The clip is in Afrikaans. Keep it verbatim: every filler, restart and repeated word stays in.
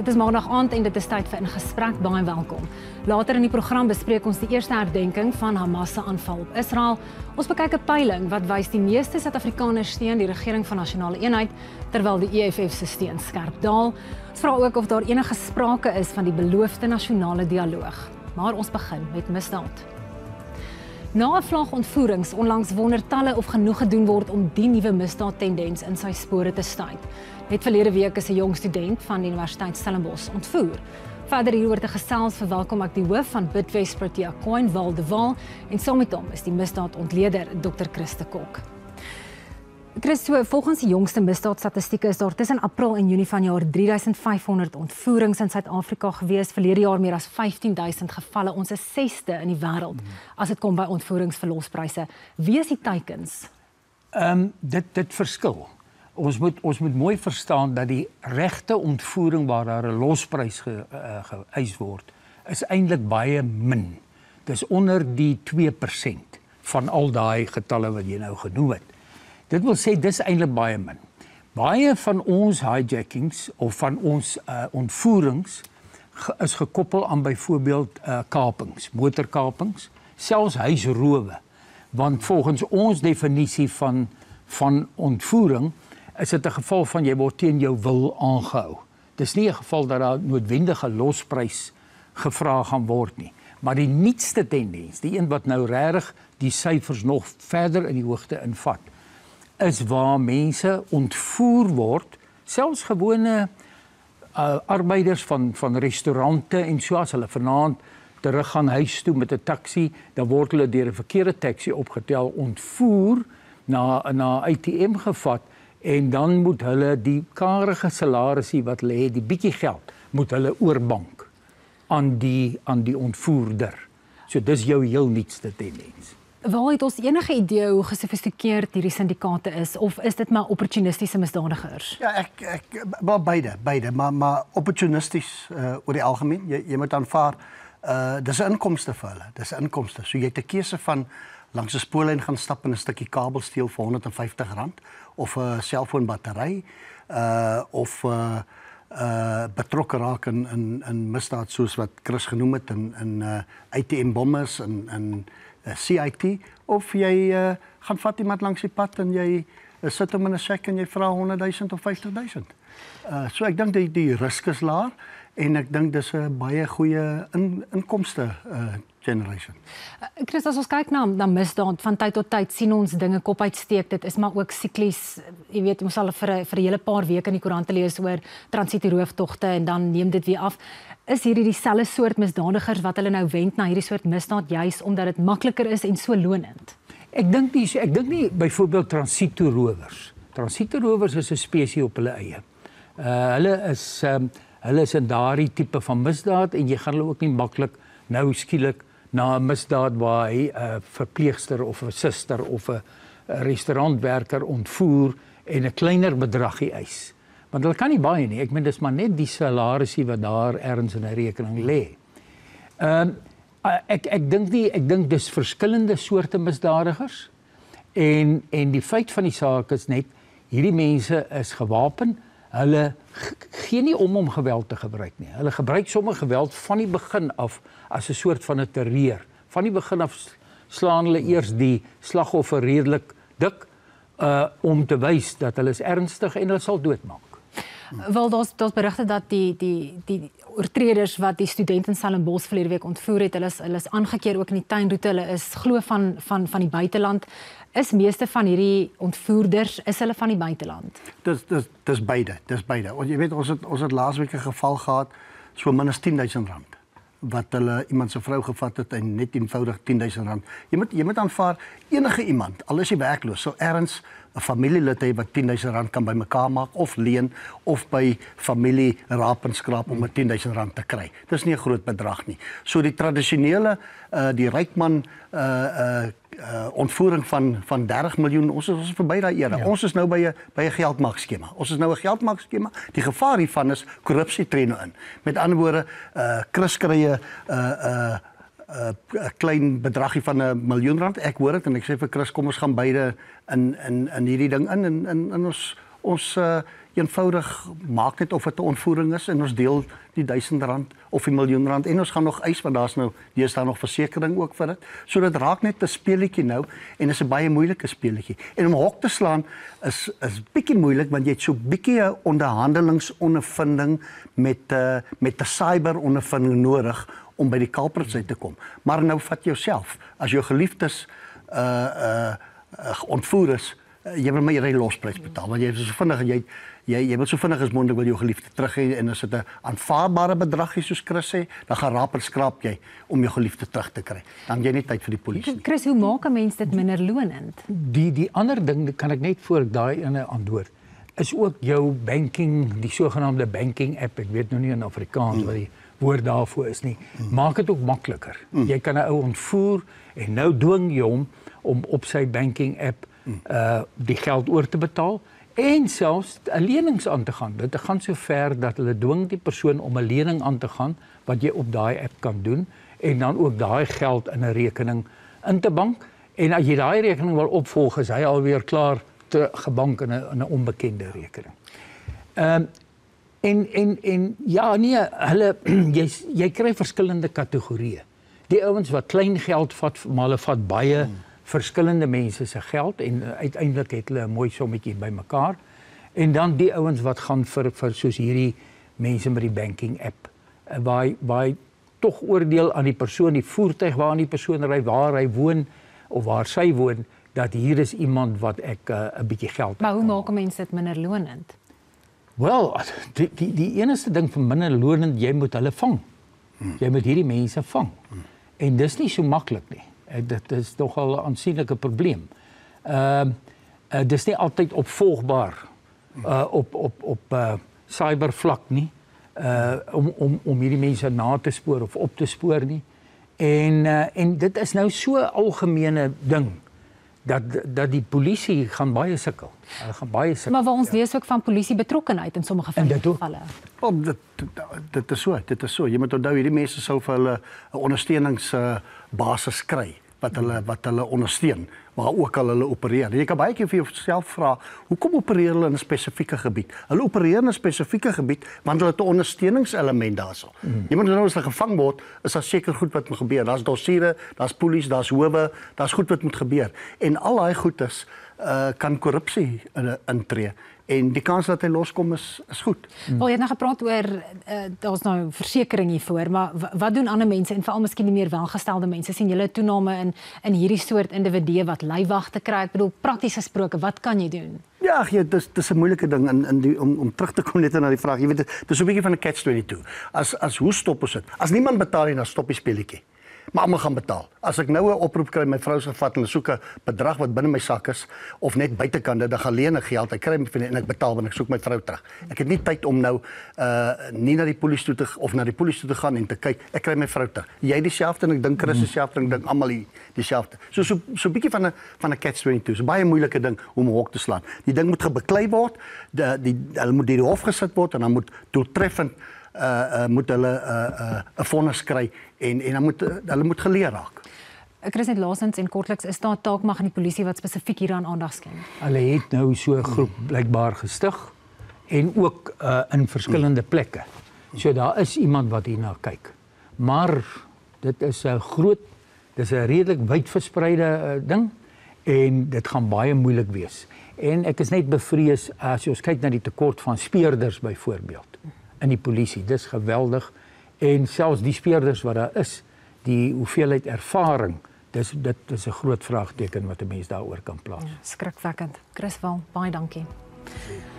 Dit is maandag aand en dit is tyd vir 'n gesprek. Baie welkom. Later in die program bespreek ons die eerste herdenking van Hamas se aanval op Israel. Ons bekyk 'n peiling wat wys die meeste Suid-Afrikaners steun die regering van nasionale eenheid, terwyl die E F F se steun skerp daal. Ons vra ook of daar enige sprake is van die beloofde nasionale dialoog. Maar ons begin met misdaad. Na 'n vlag ontvoerings onlangs wonder talle of genoeg gedoen word om die nuwe misdaadtendens in sy spore te stuit. Net verlede week is 'n jong student van die Universiteit Stellenbosch ontvoer. Verder hieroor te gesels verwelkom ek die hoof van Bidvest Protea Coin, Val de Waal, en saam met hom is die misdaadontleder dokter Chris de Kok. Chris, so, volgens die jongste misdaadstatistieke is daar tussen April en Junie van jaar drie duisend vyf honderd ontvoerings in Suid-Afrika gewees, verlede jaar meer as vyftien duisend gevalle. Ons is sesde in die wêreld as dit kom by ontvoeringsverlospryse. Wie is die teikens? Ehm um, dit dit verskil. Ons moet ons moet mooi verstaan dat die regte ontvoering waar daar 'n losprys ge, uh, geëis word, is eintlik baie min. Dis onder die twee persent van al daai getalle wat jy nou genoem het. Dit wil sê dis eintlik baie min. Baie van ons hijackings of van ons uh, ontvoerings ge, is gekoppel aan byvoorbeeld uh, kapings, motorkapings, selfs huisrowe. Want volgens ons definisie van van ontvoering is dit 'n geval van jy word teen jou wil aangehou. Dis nie 'n geval dat daar noodwendige losprys gevra gaan word nie. Maar die nuutste tendens, die een wat nou regtig die syfers nog verder in die hoogte invat, is waar mense ontvoer word, selfs gewone uh, arbeiders van van restaurante en so, as hulle vanaand terug gaan huis toe met 'n taxi, dan word hulle deur 'n verkeerde taxi opgetel, ontvoer, na na A T M gevat, en dan moet hulle die karige salarisie wat hulle het, die bietjie geld, moet hulle oorbank aan die aan die ontvoerder. So dis jou heel nuutste tendens. Waar het ons enige idee hoe gesofistikeerd hierdie syndikaate is, of is dit maar opportunistiese misdadigers? Ja, ek ek wel beide, beide, maar maar opportunisties uh, oor die algemeen. Jy jy moet aanvaar, uh, dis 'n inkomste vir hulle. Dis 'n inkomste. So jy het 'n keuse van langs 'n spoorlyn gaan stap en 'n stukkie kabel steel vir honderd en vyftig rand, of 'n selfoonbattery, uh of 'n uh, uh, betrokke raak in in in misdaad soos wat Chris genoem het, in in uh, A T M bombers en en uh, C I T, of jy uh, gaan vat iemand langs die pad en jy uh, sit hom in 'n sek en jy vra honderd duisend of vyftig duisend. Uh, so ek dink die die risk is laag en ek dink dis 'n baie goeie in, inkomste uh, generation. Chris, as ons kyk na, na misdaad, van tyd tot tyd sien ons dinge kop uitsteek. Dit is maar ook siklies. Jy weet, ons sal vir 'n vir 'n hele paar weke in die koerante lees oor transitieroofdogte en dan neem dit weer af. Is hierdie dieselfde soort misdadigers wat hulle nou wend na hierdie soort misdaad juis omdat dit makliker is en so lonend? Ek dink nie, ek dink nie byvoorbeeld transitoerowers. Transitoerowers is 'n spesies op hulle eie. Uh, hulle is um, hulle is in daardie tipe van misdaad en jy gaan hulle ook nie maklik nou skielik na 'n misdaad waar hy 'n uh, verpleegster of 'n suster of 'n restaurantwerker ontvoer en 'n kleiner bedragie eis. Want hulle kan nie baie nie. Ek meen dis maar net die salarisie wat daar ergens in 'n rekening lê. Ehm uh, ek ek dink nie ek dink dis verskillende soorte misdadigers. En en die feit van die saak is net hierdie mense is gewapen. Hulle gee nie om om geweld te gebruik nie. Hulle gebruik sommer geweld van die begin af as 'n soort van 'n terreur. Van die begin af slaan hulle eers die slagoffer redelik dik uh, om te wys dat hulle is ernstig en hulle sal doodmaak. Wel, daar's daar's berigte dat die die die oortreders wat die student in Stellenbosch verlede week ontvoer het, hulle is hulle is aangekeer ook in die tuinroete. Hulle is glo van van van die buiteland. Is meeste van hierdie ontvoerders is hulle van die buiteland? Dis dis dis beide, dis beide. Ons jy weet ons het ons het laasweek 'n geval gehad, so minstens tien duisend rand wat hulle iemand se vrou gevat het en net eenvoudig tien duisend rand. Jy moet jy moet aanvaar enige iemand, al is jy werkloos, sou erns 'n familielid hê wat tien duisend rand kan bymekaar maak of leen of by familie raap en skraap om 'n tien duisend rand te kry. Dis nie 'n groot bedrag nie. So die tradisionele uh, die rykman uh uh Uh, ontvoering van van dertig miljoen, ons is ons is verby daai era. Ja. Ons is nou by 'n by 'n geldmaakskema. Ons is nou 'n geldmaakskema. Die gevaar hiervan is korrupsie tree nou in. Met ander woorde, uh Chris kry 'n uh uh 'n uh, klein bedragie van 'n miljoen rand. Ek hoor dit en ek sê vir Chris, kom ons gaan beide in in in hierdie ding in en in in ons ons uh, eenvoudig maak net of dit 'n ontvoering is en ons deel die duisend rand of die miljoen rand en ons gaan nog eis want daar's nou dis daar nog versekering ook vir dit. So dit raak net 'n speletjie nou en is 'n baie moeilike speletjie. En om hok te slaan is is bietjie moeilik want jy het so bietjie 'n onderhandelingsondervinding met uh, met 'n cyberondervinding nodig om by die culprits uit te kom. Maar nou vat jouself as jou geliefdes uh uh, uh ontvoer is, uh, jy wil my ry losprys betaal want jy is so vinnig jy jy jy wil so vinnig as moontlik wil jou geliefde terug hê en as dit 'n aanvaarbare bedrag is soos Chris sê, dan gaan raap en skraap jy om jou geliefde terug te kry. Dan jy nie tyd vir die polisie. Chris, hoe maak 'n mens dit minder lonend? Die die ander ding kan ek net voor ek daai ene antwoord. Is ook jou banking, die sogenaamde banking app. Ek weet nou nie in Afrikaans mm. wat die woord daarvoor is nie. Mm. Maak dit ook makliker. Mm. Jy kan 'n ou ontvoer en nou dwing jy hom om op sy banking app mm. uh die geld oor te betaal en selfs 'n lenings aan te gaan. Dit gaan so ver dat hulle dwing die persoon om 'n lening aan te gaan wat jy op daai app kan doen en dan ook daai geld in 'n rekening in te bank en as jy daai rekening wil opvolg is hy alweer klaar te gebank in 'n 'n onbekende rekening. Ehm um, en en en ja nee, hulle jy jy kry verskillende kategorieë. Die ouens wat klein geld vat, maar hulle vat baie hmm. verskillende mense se geld en uh, uiteindelik het hulle 'n mooi sommetjie bymekaar. En dan die ouens wat gaan vir vir soos hierdie mense met die banking app uh, waar waar tog oordeel aan die persoon, die voertuig waarin die persoon ry, waar hy woon of waar sy woon, dat hier is iemand wat ek 'n uh, bietjie geld. Maar hoe maak 'n mens dit minder lonend? Wel, die die die enigste ding vir minder lonend, jy moet hulle vang. Hmm. Jy moet hierdie mense vang. Hmm. En dis nie so maklik nie. Dit is nogal 'n aansienlike probleem. Ehm uh, uh, dis nie altyd opvolgbaar uh, op op op uh, cybervlak nie. Uh om om om hierdie mense na te spoor of op te spoor nie. En uh, en dit is nou so 'n algemene ding dat dat die polisie gaan baie sukkel. Hulle gaan baie sukkel. Maar waar ons lees ook van polisie betrokkenheid in sommige van die gevalle. Wel dit dit is so, dit is so. Jy moet onthou hierdie mense sou vir hulle 'n ondersteunings uh, basis kry wat hulle wat hulle ondersteun waar ook al hulle opereer. En jy kan baie keer vir jouself vra, hoekom opereer hulle in 'n spesifieke gebied? Hulle opereer in 'n spesifieke gebied want hulle het 'n ondersteuningselement daarso. Mm. Jy moet nou as hulle gevang word, is daar seker goed wat moet gebeur. Daar's dossiere, daar's polisie, daar's howe, daar's goed wat moet gebeur. En al daai goedes uh, kan korrupsie uh, intree. En die kans dat hy loskom is is goed. Hmm. Wel, jy het nou gepraat oor uh, daar's nou versekerings hiervoor, maar wat doen ander mense en veral miskien die meer welgestelde mense? Sien julle 'n toename in in hierdie soort individue wat leiwagte kry? Ek bedoel prakties gesproke, wat kan jy doen? Ja, jy dis dis 'n moeilike ding in in die om om terug te kom net na die vraag. Jy weet dis so 'n bietjie van 'n catch twenty-two. As as hoe stop ons dit? As niemand betaal nie, dan stop die speletjie. Maar almal gaan betaal. As ek nou 'n oproep kry, my vrou se gevat en hulle soek 'n bedrag wat binne my sak is of net buitekant dit, dan gaan leen ek geld. Ek kry my en ek betaal want ek soek my vrou terug. Ek het nie tyd om nou uh nie na die polisie toe te of na die polisie toe te gaan en te kyk. Ek kry my vrou terug. Jy dieselfde en ek dink Chris dieselfde en ek dink almal dieselfde. So so so 'n bietjie van 'n van 'n catch twenty-two. So baie moeilike ding om 'n hok te slaan. Die ding moet gebeklei word. Die die hulle moet deur die hof gesit word en dan moet doeltreffend uh uh moet hulle 'n uh, uh, 'n vonnis kry en en dan moet uh, hulle moet geleer raak. Ek is net laasens en kortliks is daar taakmag in die polisie wat spesifiek hieraan aandag skenk. Hulle het nou so 'n groep blykbaar gestig en ook uh, in verskillende plekke. So daar is iemand wat hierna kyk. Maar dit is 'n groot, dis 'n redelik wyd verspreide uh, ding en dit gaan baie moeilik wees. En ek is net bevrees as jy ons kyk na die tekort van speurders byvoorbeeld in die polisie. Dis geweldig en selfs die speurders wat daar is, die hoeveelheid ervaring, dis dit is 'n groot vraagteken wat 'n mens daaroor kan plaas. Ja, skrikwekkend. Chris Val, baie dankie.